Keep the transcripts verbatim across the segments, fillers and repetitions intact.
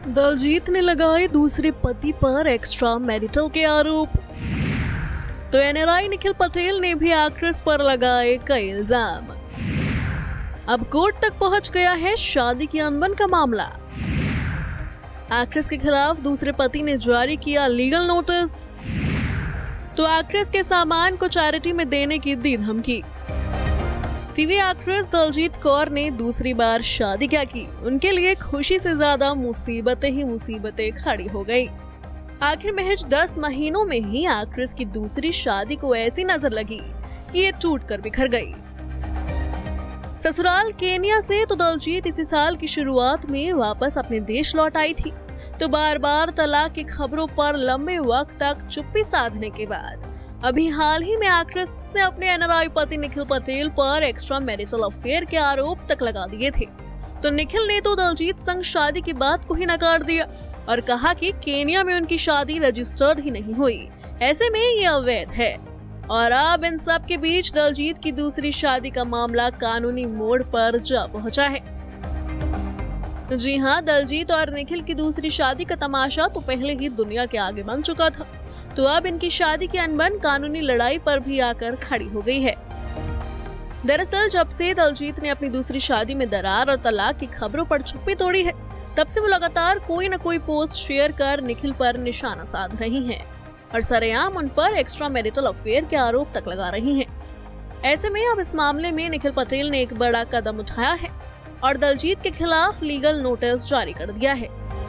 दलजीत ने लगाए दूसरे पति पर एक्स्ट्रा मैरिटल के आरोप। तो एनआरआई निखिल पटेल ने भी एक्ट्रेस पर लगाए कई इल्जाम। अब कोर्ट तक पहुंच गया है शादी की अनबन का मामला। एक्ट्रेस के खिलाफ दूसरे पति ने जारी किया लीगल नोटिस। तो एक्ट्रेस के सामान को चैरिटी में देने की दी धमकी। टीवी एक्ट्रेस दलजीत कौर ने दूसरी बार शादी क्या की, उनके लिए खुशी से ज्यादा मुसीबतें ही मुसीबतें खड़ी हो गई। आखिर महज दस महीनों में ही एक्ट्रेस की दूसरी शादी को ऐसी नजर लगी कि ये टूट कर बिखर गई। ससुराल केन्या से तो दलजीत इसी साल की शुरुआत में वापस अपने देश लौट आई थी। तो बार बार तलाक की खबरों पर लंबे वक्त तक चुप्पी साधने के बाद अभी हाल ही में एक्ट्रेस ने अपने एनआरआई पति निखिल पटेल पर एक्स्ट्रा मैरिटल अफेयर के आरोप तक लगा दिए थे। तो निखिल ने तो दलजीत संग शादी की बात को ही नकार दिया और कहा कि केन्या में उनकी शादी रजिस्टर्ड ही नहीं हुई, ऐसे में ये अवैध है। और अब इन सब के बीच दलजीत की दूसरी शादी का मामला कानूनी मोड़ पर जा पहुंचा है। जी हां, दलजीत और निखिल की दूसरी शादी का तमाशा तो पहले ही दुनिया के आगे बन चुका था। तो अब इनकी शादी की अनबन कानूनी लड़ाई पर भी आकर खड़ी हो गई है। दरअसल जब से दलजीत ने अपनी दूसरी शादी में दरार और तलाक की खबरों पर चुप्पी तोड़ी है, तब से वो लगातार कोई न कोई पोस्ट शेयर कर निखिल पर निशाना साध रही हैं और सरेआम उन पर एक्स्ट्रा मैरिटल अफेयर के आरोप तक लगा रही हैं। ऐसे में अब इस मामले में निखिल पटेल ने एक बड़ा कदम उठाया है और दलजीत के खिलाफ लीगल नोटिस जारी कर दिया है।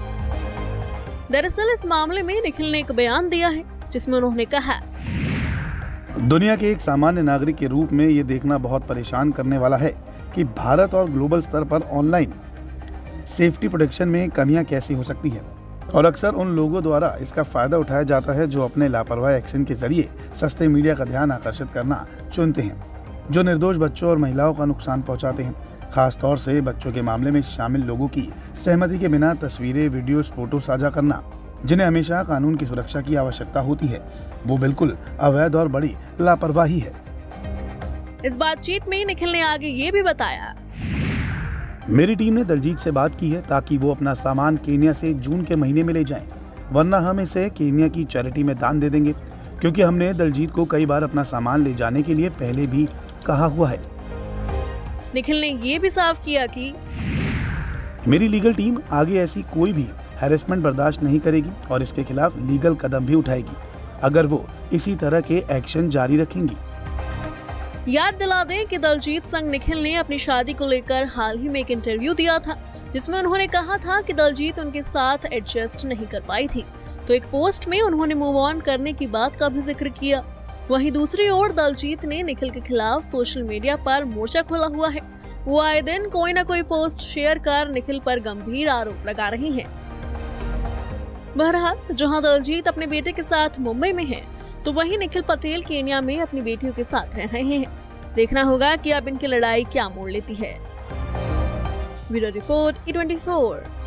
दरअसल इस मामले में निखिल ने एक बयान दिया है जिसमें उन्होंने कहा, दुनिया के एक सामान्य नागरिक के रूप में ये देखना बहुत परेशान करने वाला है कि भारत और ग्लोबल स्तर पर ऑनलाइन सेफ्टी प्रोटेक्शन में कमियां कैसी हो सकती है और अक्सर उन लोगों द्वारा इसका फायदा उठाया जाता है जो अपने लापरवाह एक्शन के जरिए सस्ते मीडिया का ध्यान आकर्षित करना चुनते हैं, जो निर्दोष बच्चों और महिलाओं का नुकसान पहुंचाते हैं। खास तौर से बच्चों के मामले में शामिल लोगों की सहमति के बिना तस्वीरें, वीडियोस, फोटो साझा करना, जिन्हें हमेशा कानून की सुरक्षा की आवश्यकता होती है, वो बिल्कुल अवैध और बड़ी लापरवाही है। इस बातचीत में निखिल ने आगे ये भी बताया, मेरी टीम ने दलजीत से बात की है ताकि वो अपना सामान केन्या से जून के महीने में ले जाएं, वरना हम इसे केन्या की चैरिटी में दान दे देंगे, क्योंकि हमने दलजीत को कई बार अपना सामान ले जाने के लिए पहले भी कहा हुआ है। निखिल ने ये भी साफ किया कि मेरी लीगल टीम आगे ऐसी कोई भी हैरेसमेंट बर्दाश्त नहीं करेगी और इसके खिलाफ लीगल कदम भी उठाएगी अगर वो इसी तरह के एक्शन जारी रखेंगी। याद दिला दें कि दलजीत संग निखिल ने अपनी शादी को लेकर हाल ही में एक इंटरव्यू दिया था जिसमें उन्होंने कहा था कि दलजीत उनके साथ एडजस्ट नहीं कर पाई थी। तो एक पोस्ट में उन्होंने मूव ऑन करने की बात का भी जिक्र किया। वहीं दूसरी ओर दलजीत ने निखिल के खिलाफ सोशल मीडिया पर मोर्चा खोला हुआ है। वो आए दिन कोई न कोई पोस्ट शेयर कर निखिल पर गंभीर आरोप लगा रही हैं। बहरहाल जहां दलजीत अपने बेटे के साथ मुंबई में है, तो वहीं निखिल पटेल केन्या में अपनी बेटियों के साथ रह रहे हैं। देखना होगा कि अब इनकी लड़ाई क्या मोड़ लेती है। Bureau report E twenty four.